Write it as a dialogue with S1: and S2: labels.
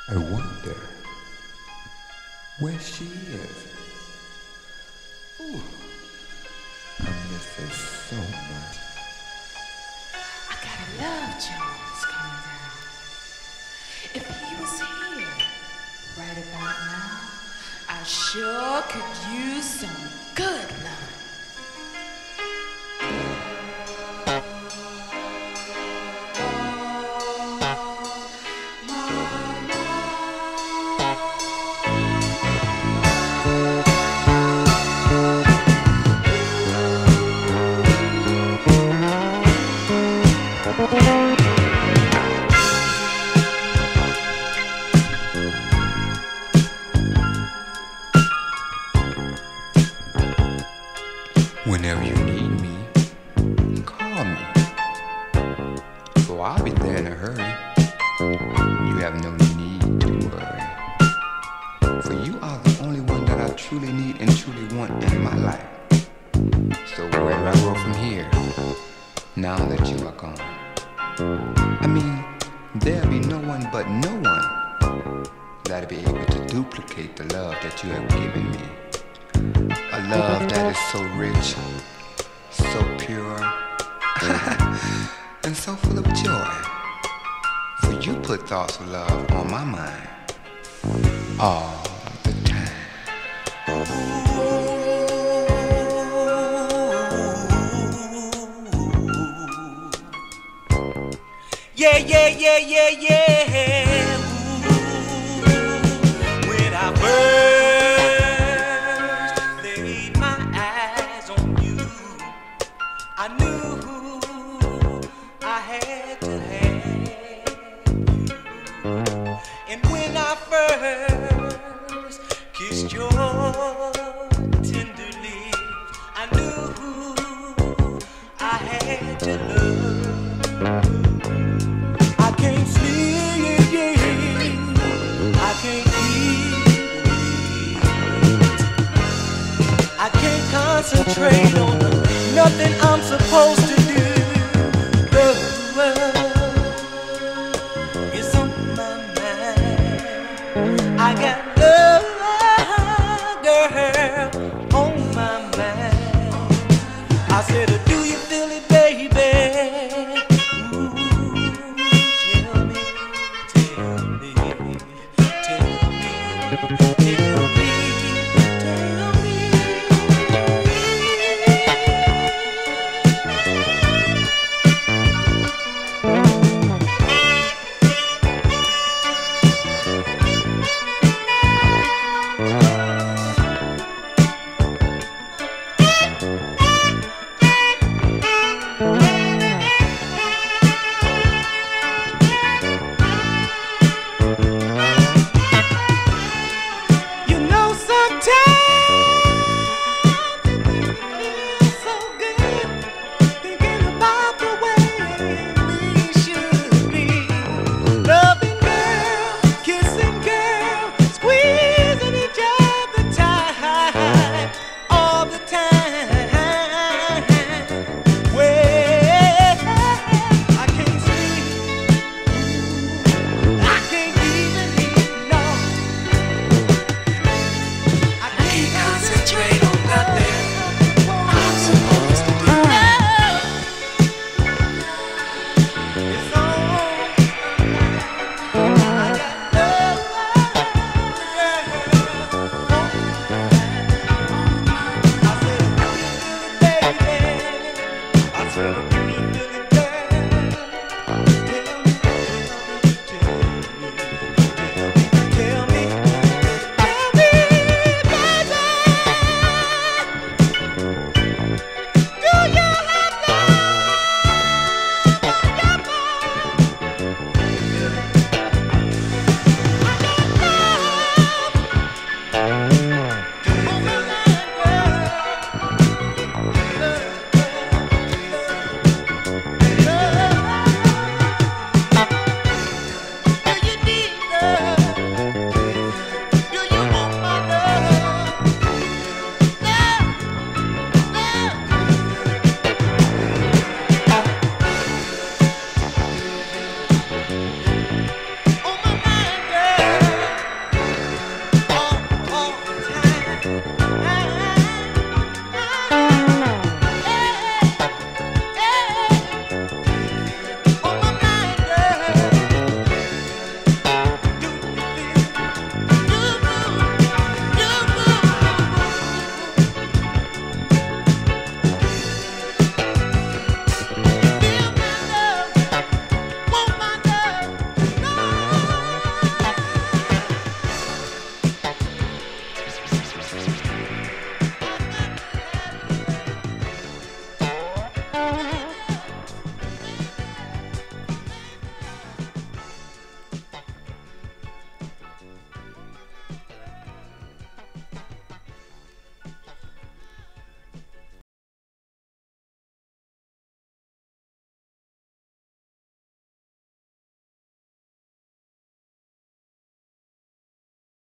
S1: I wonder where she is. Ooh, I miss her so much.
S2: I got a love Jones coming down. If he was here right about now, I sure could use some good love.
S1: Whenever you need me, call me. So I'll be there in a hurry. You have no need to worry. For you are the only one that I truly need and truly want in my life. So where do I go from here, now that you are gone? I mean, there'll be no one but no one that'll be able to duplicate the love that you have given me. A love that is so rich, so pure, and so full of joy. For you put thoughts of love on my mind all the time.
S3: Yeah, yeah, yeah, yeah, yeah. Ooh, when I first laid my eyes on you, I knew I had to have you. And when I first kissed your tender lips, I knew I had to love you. I can't sleep, I can't eat, I can't concentrate on nothing I'm supposed to do. Love is on my mind. I got love, girl, on my mind. I said, do you feel it, baby? It's